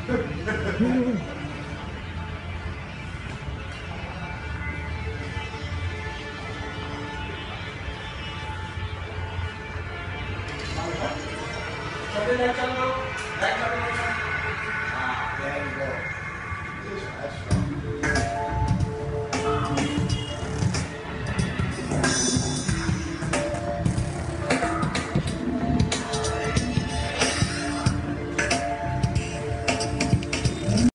Something like that, no? Like that, no? Ah, there you go. This one, that's strong.